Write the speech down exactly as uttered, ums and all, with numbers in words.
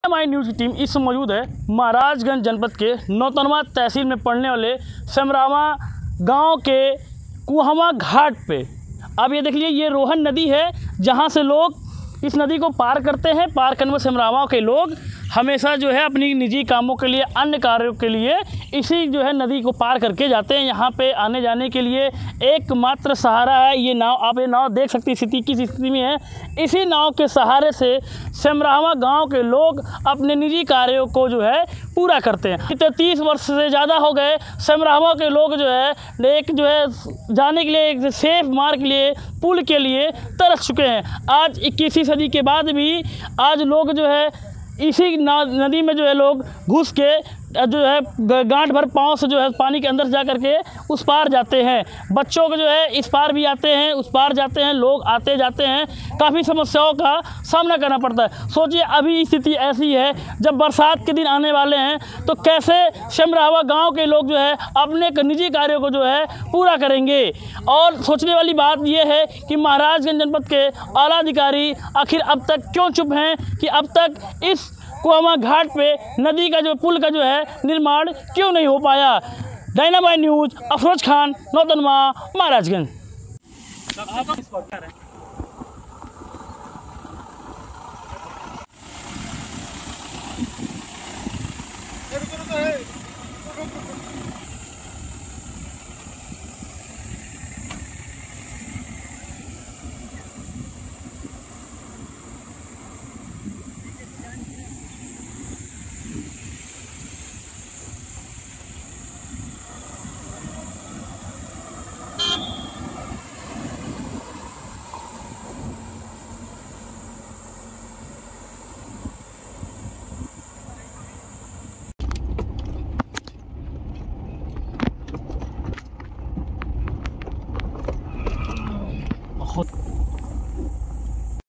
हमारी न्यूज़ की टीम इस मौजूद है महाराजगंज जनपद के नौतनवा तहसील में पड़ने वाले सेमरावा गांव के कुहमा घाट पे। अब ये देख लीजिए, ये रोहन नदी है जहां से लोग इस नदी को पार करते हैं। पार करने में सेमरावा के लोग हमेशा जो है अपनी निजी कामों के लिए, अन्य कार्यों के लिए इसी जो है नदी को पार करके जाते हैं। यहाँ पे आने जाने के लिए एकमात्र सहारा है ये नाव। आप ये नाव देख सकती स्थिति किस स्थिति में है। इसी नाव के सहारे से सेमरावा गांव के लोग अपने निजी कार्यों को जो है पूरा करते हैं। इतने तीस वर्ष से ज़्यादा हो गए सेमरावा के लोग जो है एक जो है जाने के लिए, एक सेफ मार्ग के लिए, पुल के लिए तरस चुके हैं। आज इक्कीसवीं सदी के बाद भी आज लोग जो है इसी नदी में जो है लोग घुस के जो है गांठ भर पाँव से जो है पानी के अंदर जा कर के उस पार जाते हैं। बच्चों को जो है इस पार भी आते हैं, उस पार जाते हैं, लोग आते जाते हैं। काफ़ी समस्याओं का सामना करना पड़ता है। सोचिए अभी स्थिति ऐसी है, जब बरसात के दिन आने वाले हैं तो कैसे सेमरावा गांव के लोग जो है अपने निजी कार्यों को जो है पूरा करेंगे। और सोचने वाली बात यह है कि महाराजगंज जनपद के आला अधिकारी आखिर अब तक क्यों चुप हैं कि अब तक इस कुहमा घाट पे नदी का जो पुल का जो है निर्माण क्यों नहीं हो पाया। Dynamite News, Afroz Khan, Nautanwa, Maharajganj. बहुत